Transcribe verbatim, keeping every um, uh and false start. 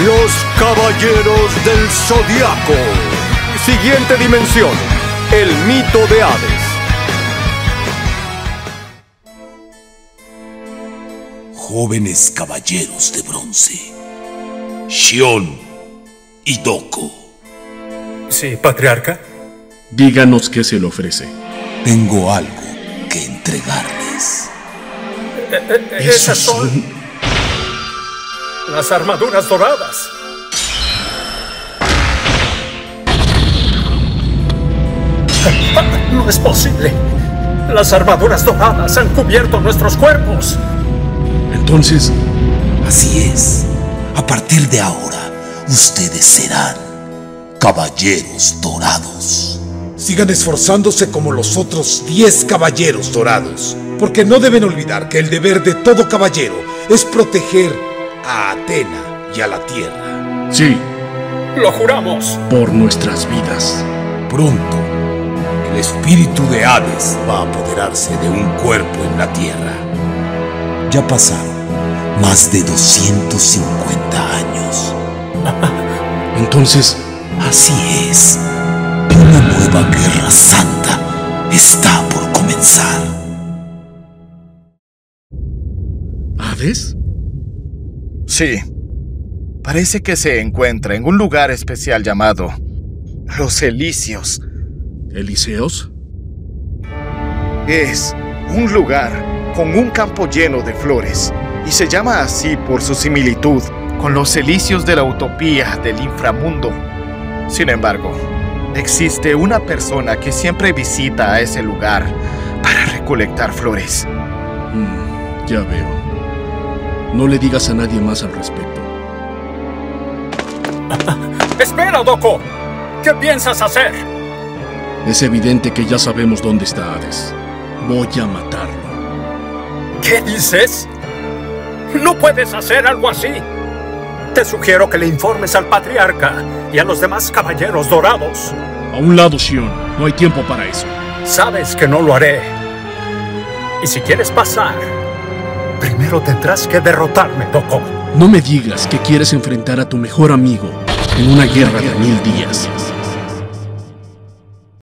Los Caballeros del Zodiaco. Siguiente dimensión. El mito de Hades. Jóvenes caballeros de bronce. Xion y Doko. Sí, patriarca. Díganos qué se le ofrece. Tengo algo que entregarles. Eh, eh, esas son... las armaduras doradas. No es posible. Las armaduras doradas han cubierto nuestros cuerpos. Entonces... Así es. A partir de ahora, ustedes serán caballeros dorados. Sigan esforzándose como los otros diez caballeros dorados, porque no deben olvidar que el deber de todo caballero es proteger a Atena y a la Tierra. Sí. ¡Lo juramos! Por nuestras vidas. Pronto, el espíritu de Hades va a apoderarse de un cuerpo en la Tierra. Ya pasaron más de doscientos cincuenta años. Entonces... Así es. Una nueva guerra santa está por comenzar. ¿Hades? Sí. Parece que se encuentra en un lugar especial llamado Los Elíseos. ¿Elíseos? Es un lugar con un campo lleno de flores y se llama así por su similitud con los Elíseos de la utopía del inframundo. Sin embargo, existe una persona que siempre visita a ese lugar para recolectar flores. Mm, ya veo. No le digas a nadie más al respecto. ¡Espera, Doko! ¿Qué piensas hacer? Es evidente que ya sabemos dónde está Hades. Voy a matarlo. ¿Qué dices? ¡No puedes hacer algo así! Te sugiero que le informes al patriarca y a los demás caballeros dorados. A un lado, Xion. No hay tiempo para eso. Sabes que no lo haré. Y si quieres pasar, primero tendrás que derrotarme, Doko. No me digas que quieres enfrentar a tu mejor amigo en una guerra de mil días.